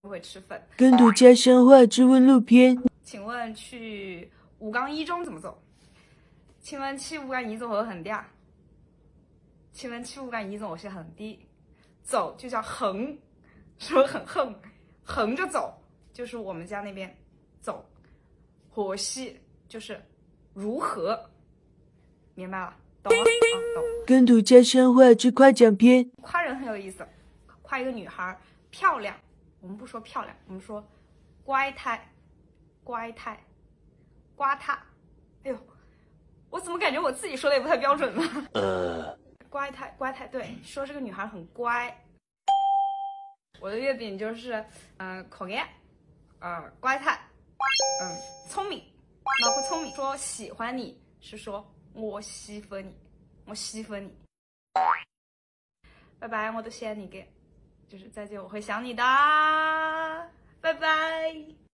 会吃粉。 跟读家乡话之问路篇。 请问去武冈一中怎么走？请问去武冈一中我很嗲。请问去武冈一中我是很低。走就叫横，是不是很横？横着走就是我们家那边走。河西就是如何，明白了？懂了啊？懂。 跟读家乡话之夸奖篇。 夸人很有意思，夸一个女孩漂亮，我们不说漂亮，我们说乖胎，乖胎，瓜塌。哎呦，我怎么感觉我自己说的也不太标准呢？乖胎，乖胎，对，说这个女孩很乖。我的月饼就是，可爱，乖胎，聪明，脑壳聪明。说喜欢你是说我喜欢你，我喜欢你。拜拜，我都想你给，就是再见，我会想你的，拜拜。